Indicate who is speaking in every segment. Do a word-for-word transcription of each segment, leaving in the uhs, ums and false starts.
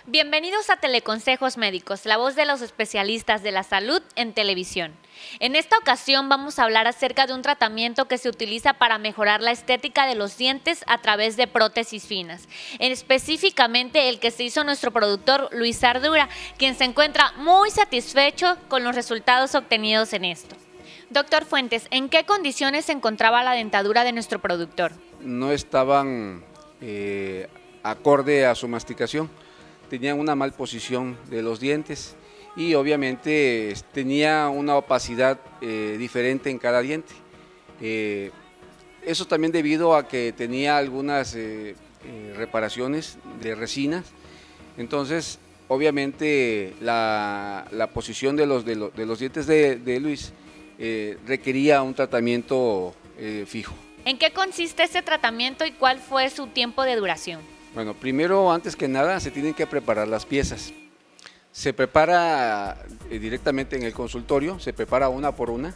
Speaker 1: Bienvenidos a Teleconsejos Médicos, la voz de los especialistas de la salud en televisión. En esta ocasión vamos a hablar acerca de un tratamiento que se utiliza para mejorar la estética de los dientes a través de prótesis finas, específicamente el que se hizo nuestro productor Luis Ardura, quien se encuentra muy satisfecho con los resultados obtenidos en esto. Doctor Fuentes, ¿en qué condiciones se encontraba la dentadura de nuestro productor?
Speaker 2: No estaban eh, acorde a su masticación. Tenían una malposición de los dientes y obviamente tenía una opacidad eh, diferente en cada diente. Eh, eso también debido a que tenía algunas eh, eh, reparaciones de resinas. Entonces, obviamente la, la posición de los, de los, de los dientes de, de Luis eh, requería un tratamiento eh, fijo.
Speaker 1: ¿En qué consiste este tratamiento y cuál fue su tiempo de duración?
Speaker 2: Bueno, primero, antes que nada, se tienen que preparar las piezas. Se prepara eh, directamente en el consultorio, se prepara una por una,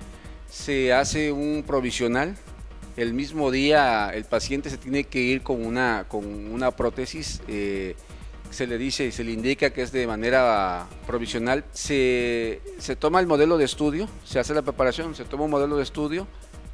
Speaker 2: se hace un provisional. El mismo día el paciente se tiene que ir con una, con una prótesis, eh, se le dice y se le indica que es de manera provisional. Se, se toma el modelo de estudio, se hace la preparación, se toma un modelo de estudio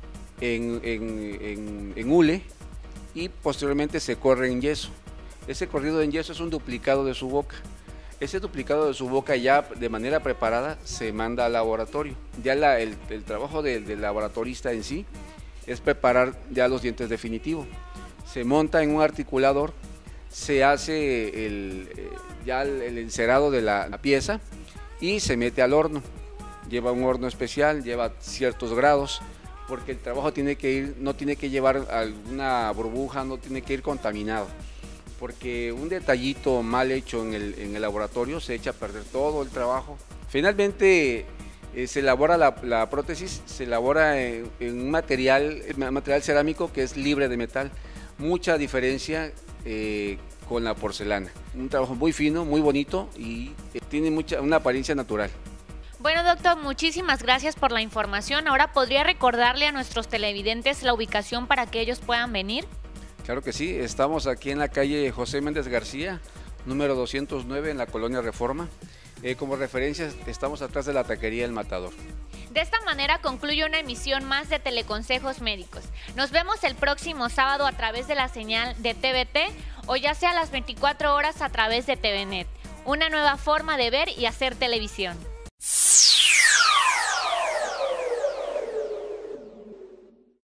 Speaker 2: en, en, en, en hule, y posteriormente se corre en yeso. Ese corrido en yeso es un duplicado de su boca. Ese duplicado de su boca ya de manera preparada se manda al laboratorio. Ya la, el, el trabajo del, del laboratorista en sí es preparar ya los dientes definitivos. Se monta en un articulador, se hace el, ya el, el encerado de la, la pieza y se mete al horno. Lleva un horno especial, lleva ciertos grados, porque el trabajo tiene que ir, no tiene que llevar alguna burbuja, no tiene que ir contaminado, porque un detallito mal hecho en el, en el laboratorio se echa a perder todo el trabajo. Finalmente eh, se elabora la, la prótesis, se elabora en, en un material, material cerámico que es libre de metal, mucha diferencia eh, con la porcelana. Un trabajo muy fino, muy bonito y eh, tiene mucha, una apariencia natural.
Speaker 1: Bueno, doctor, muchísimas gracias por la información. Ahora, ¿podría recordarle a nuestros televidentes la ubicación para que ellos puedan venir?
Speaker 2: Claro que sí, estamos aquí en la calle José Méndez García, número doscientos nueve, en la Colonia Reforma. Eh, como referencia, estamos atrás de la taquería El Matador.
Speaker 1: De esta manera concluye una emisión más de Teleconsejos Médicos. Nos vemos el próximo sábado a través de la señal de T V T o ya sea a las veinticuatro horas a través de T V Net. Una nueva forma de ver y hacer televisión.